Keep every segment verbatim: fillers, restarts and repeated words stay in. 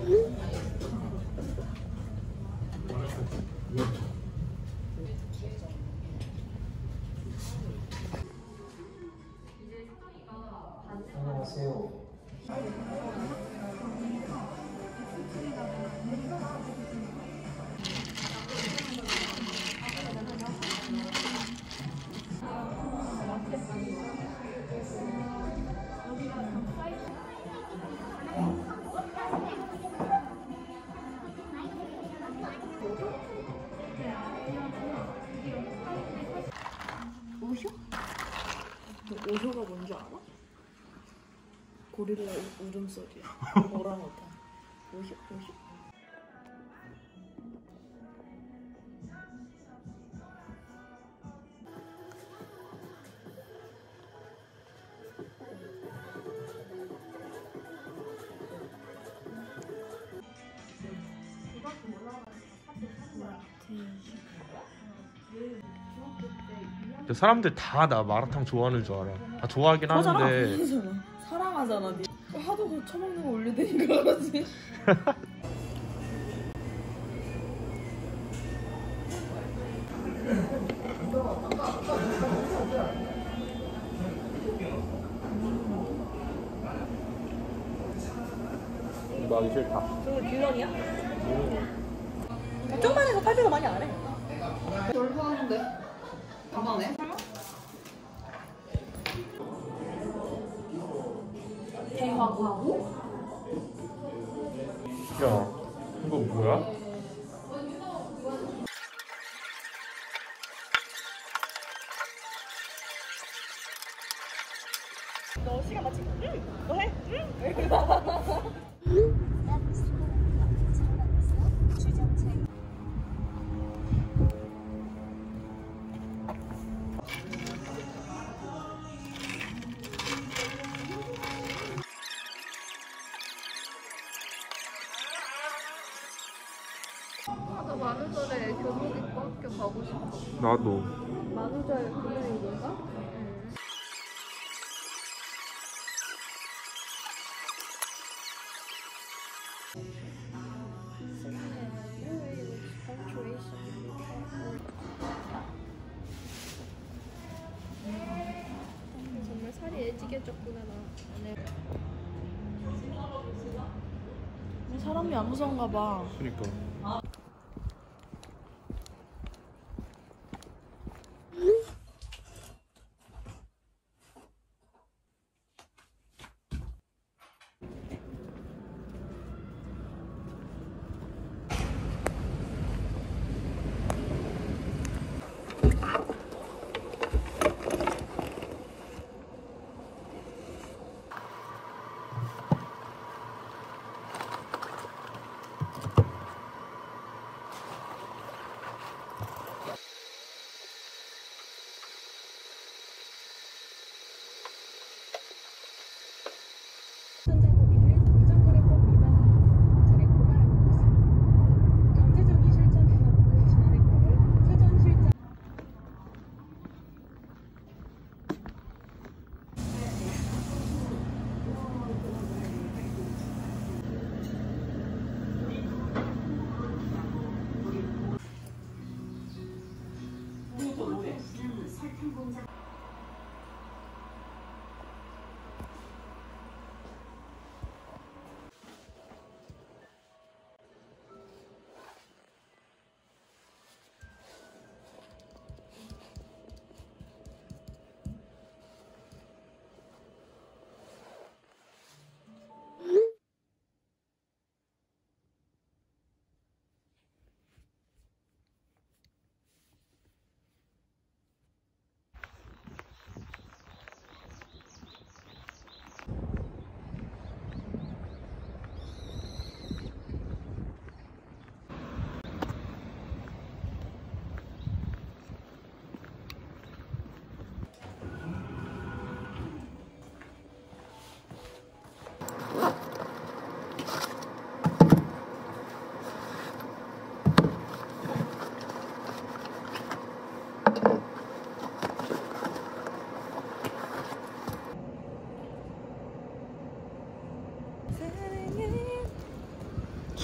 안녕하세요. 오쇼? 오쇼가 뭔지 알아? 고릴라 울음소리야. 오랑우탄. 오쇼, 오쇼. 사람들 다 나 마라탕 좋아하는 줄 알아. 다 좋아하긴 하는데. 사랑하잖아. 사랑하잖아. 니. 하도 그 처먹는 거 올리더니까 그러지. 이거 하기 싫다. 저거 딜런이야? 좀만 해서 팔 배가 많이 안 해. 얼마 하는데? 가만해? 대화하고? 야, 이거 뭐야? 너 시간 맞지? 응! 너 해? 응! 아, 나 만우절에 교복 입고 학교 가고 싶어. 나도. 만우절 금요일인가? 응. 정말 살이 애지게 쪘구나 나. 사람이 안 무서운가 봐. 그니까.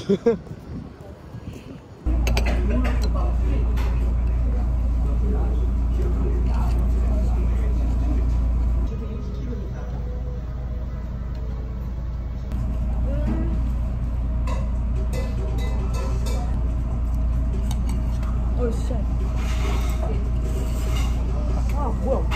어이 씨. 아 뭐야?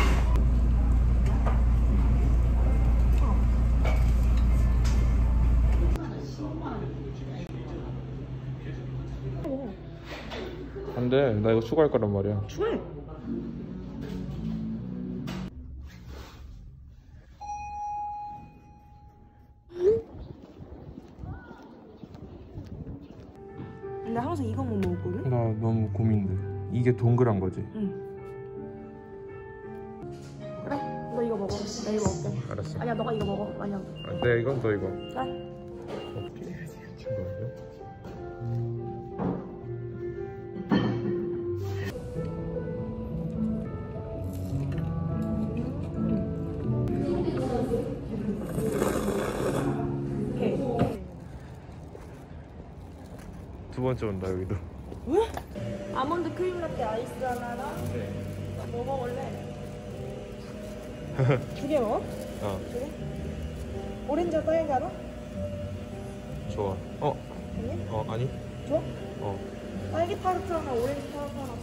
안돼, 나 이거 추가할 거란 말이야. 추해. 근데 항상 이거만 먹었거든? 나 너무 고민돼. 이게 동그란 거지? 응. 그래, 너 이거 먹어. 나 이거 먹을게. 알았어. 아니야, 너가 이거 먹어. 아니야. 네, 이건 너 이거. 그래. 오케이. 잠깐만요. 두 번째 온다 여기도. 왜? 아몬드 크림 라떼 아이스 하나랑 뭐 먹을래? 두 개 먹어? 어, 두 개? 오렌지 딸기 하나? 좋아. 어, 아니? 어 아니? 좋아? 어. 딸기 타르트 하나, 오렌지 타르트 하나.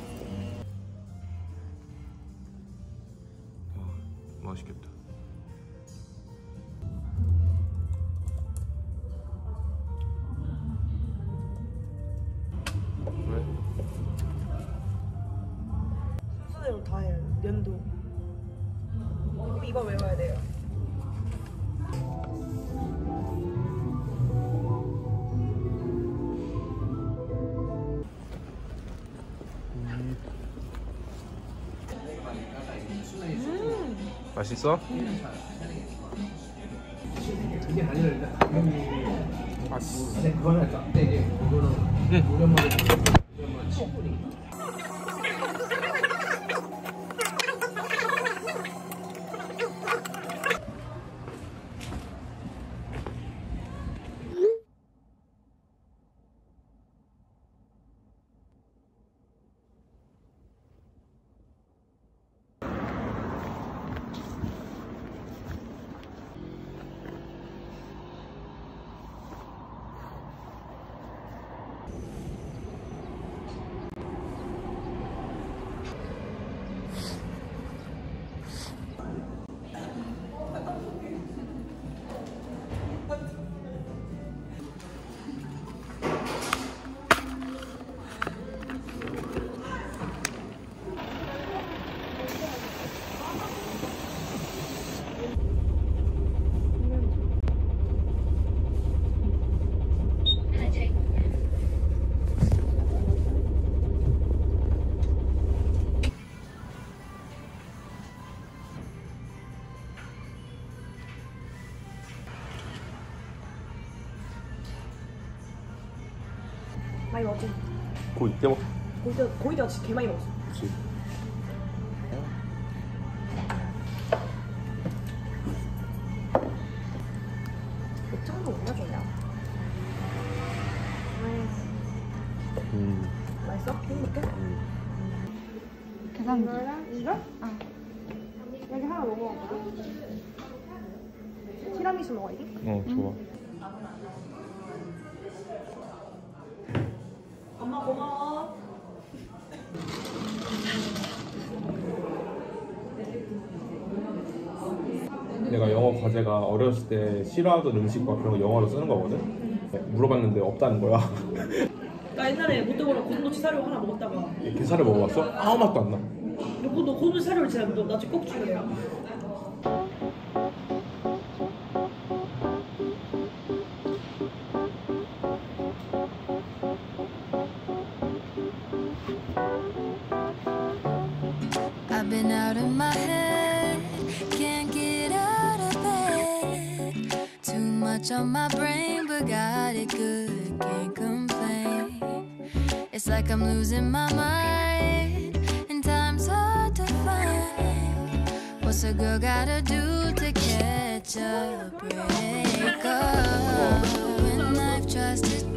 아, 맛있겠다. 왜? 순서대로 다 해요. 연도. 그럼 이거 외워야 돼요. 음. 맛있어? 이게 아니라 맛있어. 근데 그거는 짭대게 이거는 오랜만에 오랜만에 친구니까. 많이 먹지? 고 이때 먹. 고기다, 고기다 진짜 개 많이 먹었어. 그렇지. 맥주도 얼마 좋냐? 음. 맛있어? 행복해? 계산기. 이거랑 이거? 아. 여기 하나 먹어. 티라미수 먹어 이게? 어, 좋아. 엄마 고마워. 내가 영어 과제가 어렸을 때 싫어하던 음식과 그런 거 영어로 쓰는 거거든. 물어봤는데 없다는 거야. 나 옛날에 모토보라 고슴도치 사료 하나 먹었다가 게살을 먹어봤어? 아무 맛도 안 나. 너, 너 고슴도치 사료를 진짜 너 나중에 꼭 주래요. I've been out of my head, can't get out of bed. Too much on my brain, but got it good, can't complain. It's like I'm losing my mind, and time's hard to find. What's a girl gotta do to catch a break? Oh, when life tries to